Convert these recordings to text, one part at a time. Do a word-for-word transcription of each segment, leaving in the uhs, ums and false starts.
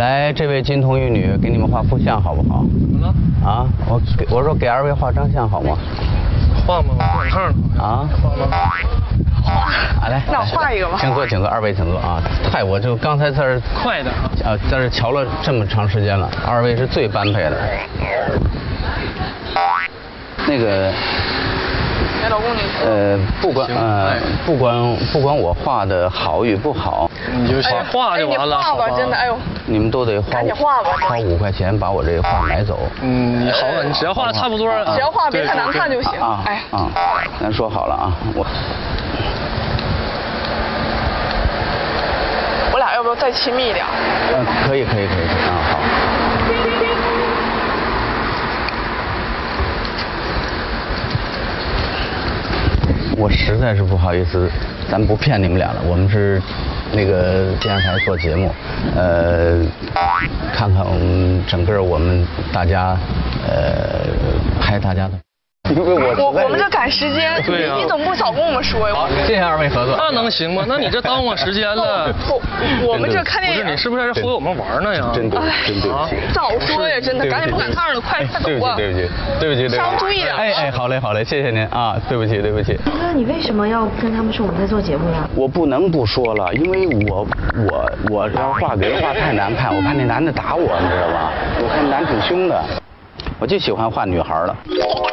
来，这位金童玉女，给你们画幅像好不好？ 怎么了？ 啊，我给我说给二位画张像好吗？ 画吗？我看看。 啊？ 画吗？ 画。啊，来， 那我画一个吧。 请坐，请坐，二位请坐啊。太，我就刚才在这快点啊！ 啊，在这瞧了这么长时间了，二位是最般配的。那个。 哎，老公你。 呃，不管呃不管不管我画的好与不好， 你就先画就完了。 哎、你画吧，真的，哎呦。 你们都得花画吧， 花五块钱把我这个画买走。 嗯，好了，你只要画的差不多， 只要画别太难看就行。 啊，哎啊，咱说好了啊，我。 我俩要不要再亲密一点？ 嗯，可以可以可以啊，好。我实在是不好意思，咱不骗你们俩了，我们是那个电视台做节目，呃，看看我们整个我们大家，呃，拍大家的。因为我我我们这赶时间， 对呀、啊， 你怎么不早跟我们说呀？ 好，谢谢二位合作。 那能行吗？那你这耽误时间了。 不，我们这看电影。 不是你是不是在忽悠我们玩呢呀？ 真对，真对不起。 早说呀，真的，赶紧不赶趟了，快快走啊！ 对不起，对不起，对不起，对不起。 稍微注意点。 哎哎，好嘞，好嘞，谢谢您啊，对不起，对不起。 哥，你为什么要跟他们说我们在做节目呀？ 我不能不说了，因为我我我要画给人画太难看，我怕那男的打我，你知道吧？我看男挺凶的，我就喜欢画女孩了。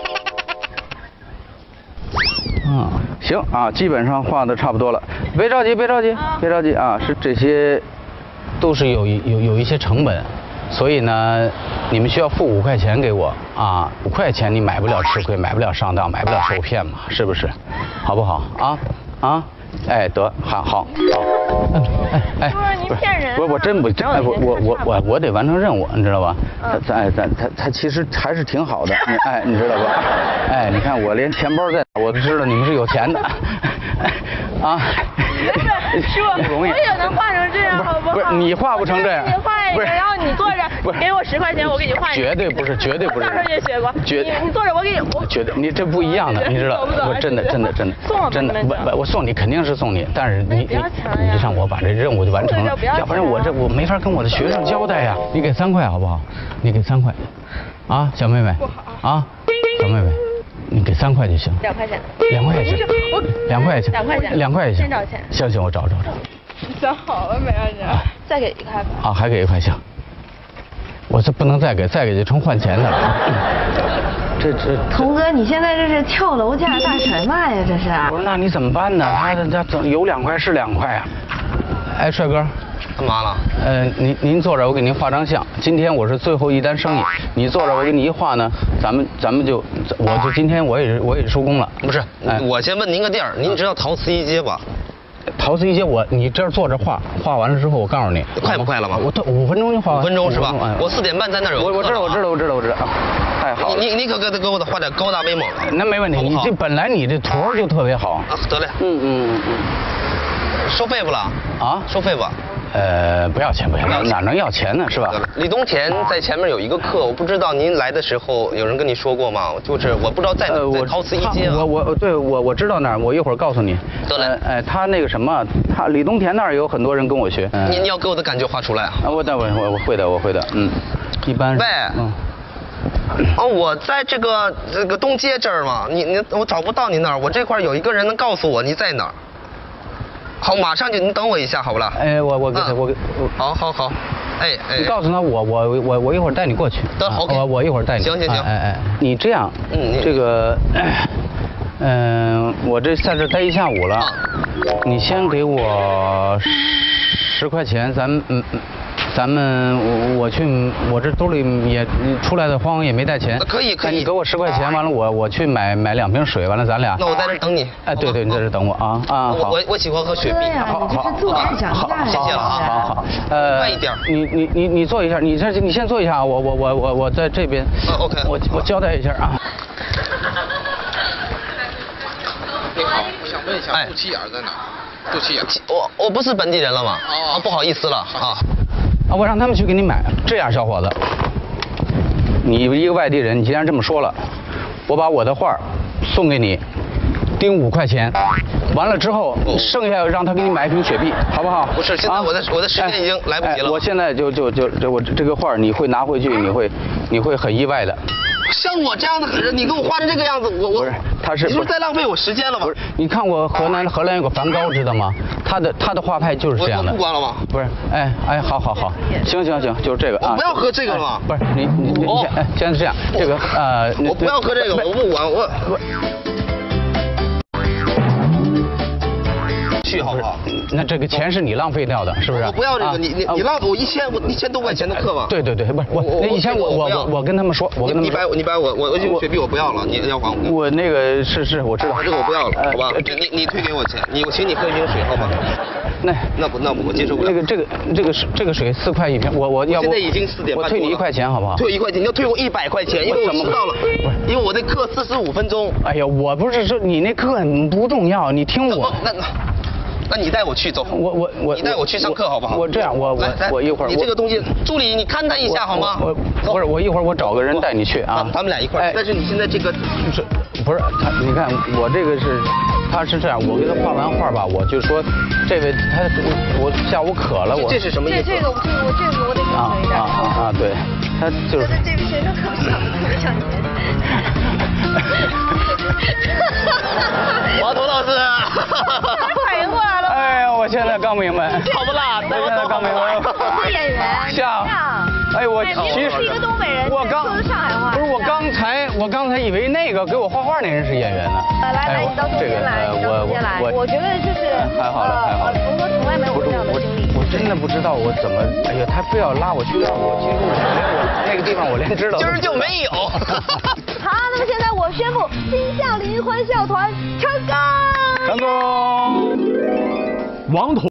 啊，行啊，基本上画的差不多了，别着急，别着急，别着急啊，是这些，都是有有有一些成本，所以呢，你们需要付五块钱给我啊，五块钱你买不了吃亏，买不了上当，买不了受骗嘛，是不是？好不好啊？啊？哎，得，好好好，嗯，哎哎， 不是您骗人， 不是我真不，哎我我我我我得完成任务，你知道吧？他咱哎咱他他其实还是挺好的，哎你知道吧？哎你看我连钱包在，我都知道你们是有钱的，啊， 是吧？ 不容易， 我也能画成这样，好不好？ 不是你画不成这样， 你画一个，然后你坐着，给我十块钱，我给你画一个。 绝对不是，绝对不是。 上车也学过， 绝你你坐着，我给你，我绝对你这不一样的，你知道？我真的真的真的真的，我我送你肯定是送你，但是你你你让我把这任务就完成了，要不然我这我没法跟我的学生交代呀。你给三块好不好？你给三块，啊，小妹妹，啊，小妹妹。你给三块就行， 两块钱， 两块钱，两块钱， 两块钱， 两块钱， 先找钱。 行行，我找找找。 想好了没啊你？再给一块吧。 啊，还给一块行。我这不能再给，再给就成换钱的了。这这。 童哥，你现在这是跳楼价大甩卖呀，这是。 我说那你怎么办呢？他他怎有两块是两块啊？哎，帅哥。 干嘛了？ 呃，您您坐这儿，我给您画张像。今天我是最后一单生意，你坐这儿，我给你一画呢，咱们咱们就，我就今天我也是我也是收工了。 不是，哎、我先问您个地儿，您知道陶瓷一街吧？ 陶瓷一街，我你这儿坐着画，画完了之后我告诉你， 快不快了吗？ 我都五分钟就画完。 五分钟是吧？我四点半在那儿有。 我我知道我知道我知道我知道。太好了。 你你可给给我画点高大威猛的。 那没问题，你这本来你这图就特别好。 啊，得嘞。 嗯嗯嗯。 收费不了？ 啊？ 收费吧。 呃，不要钱，不要钱，哪能要钱呢，是吧？ 李东田在前面有一个课，我不知道您来的时候有人跟你说过吗？就是我不知道在哪，在陶瓷一街。 我我对我我知道那儿，我一会儿告诉你。 得嘞。 哎，他那个什么，他李东田那儿有很多人跟我学。 你你要给我的感觉画出来啊！ 啊，我我我我会的，我会的，嗯，一般。 喂。 嗯。 哦，我在这个这个东街这儿嘛，你你我找不到你那儿，我这块有一个人能告诉我你在哪儿。好，马上就，你等我一下，好不啦？ 哎，我我给他，我给， 好好好，哎哎， 你告诉他，我我我我一会儿带你过去。 得，好， 我我一会儿带你。 行行行， 哎哎，你这样， 嗯， 这个，嗯，我这在这待一下午了，你先给我十块钱，咱们嗯嗯。咱们我我去，我这兜里也出来的慌，也没带钱。 可以可以。 你给我十块钱，完了我我去买买两瓶水，完了咱俩。 那我在这等你。 哎，对对，你在这等我啊啊！ 我我我喜欢喝雪碧。 好好好， 谢谢了啊。 好好，呃， 慢一点。 你你你你坐一下，你这你先坐一下，我我我我我在这边。 嗯 ，OK。 我我交代一下啊。 你好，我想问一下，肚脐眼在哪？肚脐眼。 我我不是本地人了吗？哦，不好意思了啊。 啊，我让他们去给你买。这样，小伙子，你一个外地人，你既然这么说了，我把我的画送给你， 盯五块钱，完了之后剩下让他给你买一瓶雪碧，好不好？ 不是，现在我的我的时间已经来不及了。 我现在就就就这我这个画你会拿回去，你会你会很意外的。 像我这样的人，你给我画成这个样子，我我不是，他是你是不是在浪费我时间了吗？ 不是，你看过河南荷兰有个梵高知道吗？他的他的画派就是这样的。 我不管了吗？ 不是，哎哎，好好好，行行行，就是这个啊。 我不要喝这个了吗？ 不是你你你先哎，先是这样，这个呃， 我不要喝这个，我不管我。去好不好？ 那这个钱是你浪费掉的，是不是？ 我不要这个，你你你浪费我一千我一千多块钱的课嘛。 对对对，不是我那一千我我我我跟他们说，我跟他们你白你白我我我雪碧我不要了，你要还我。 我那个是是我知道， 这个我不要了，好吧？你你你退给我钱，你我请你喝一瓶水好吗？ 那那不那我接受不了。 那个这个这个水这个水四块一瓶，我我要不现在已经四点半， 我退你一块钱好不好？ 退一块钱，你要退我一百块钱，因为我迟到了，因为我的课四十五分钟。 哎呀，我不是说你那课不重要，你听我。 那那。那你带我去走， 我我我， 你带我去上课好不好？ 我这样，我我我一会儿， 你这个东西，助理你看他一下好吗？ 我不是，我一会儿我找个人带你去啊。 咱们俩一块儿。但是你现在这个是，不是他？你看我这个是，他是这样，我给他画完画吧，我就说，这位他我下午渴了，我这是什么意思？ 这个我这个我这个我得啊啊啊啊！对，他就是。 这个学生可不想可不想您。 华佗老师。 反应过来了。 哎呀，我现在刚明白。 好不啦？ 我现在刚明白。 是演员。 像。哎，我其实是一个东北人， 我刚说的上海话。 不是我刚才我刚才以为那个给我画画那人是演员呢。 来来，你到中间来，你到中间来。我觉得就是还好了还好了。 从我从来没有过这样的经历。 我真的不知道我怎么，哎呀，他非要拉我去让我进入，连我那个地方我连知道。 今儿就没有。 好，那么现在我宣布，金夏灵欢笑团成功。 成功。 王彤。